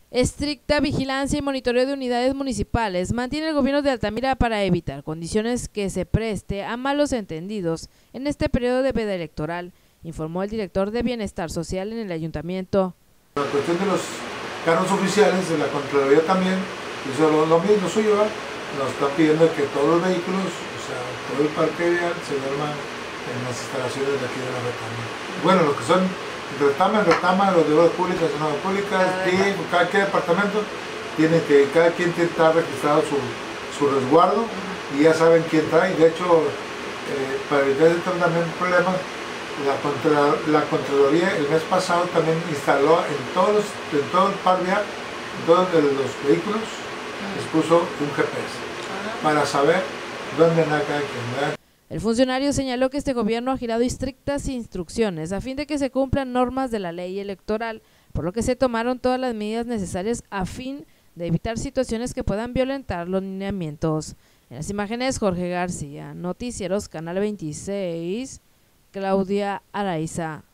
Estricta vigilancia y monitoreo de unidades municipales mantiene el gobierno de Altamira para evitar condiciones que se preste a malos entendidos en este periodo de veda electoral, informó el director de Bienestar Social en el ayuntamiento. La cuestión de los carros oficiales de la Contraloría también hizo lo mismo suyo, ¿verdad? Nos está pidiendo que todos los vehículos, o sea, todo el parque vial se duerma en las instalaciones de aquí de la retama. Bueno, los que son retama, los de obras públicas y no públicas, cada departamento tiene que, cada quien tiene que estar registrado su resguardo y ya saben quién trae. De hecho, para evitar también problemas, la Contraloría el mes pasado también instaló en todo el par vial, en todos los vehículos, les puso un GPS para saber dónde anda cada quien, ¿verdad? El funcionario señaló que este gobierno ha girado estrictas instrucciones a fin de que se cumplan normas de la ley electoral, por lo que se tomaron todas las medidas necesarias a fin de evitar situaciones que puedan violentar los lineamientos. En las imágenes, Jorge García, Noticieros, Canal 26, Claudia Araiza.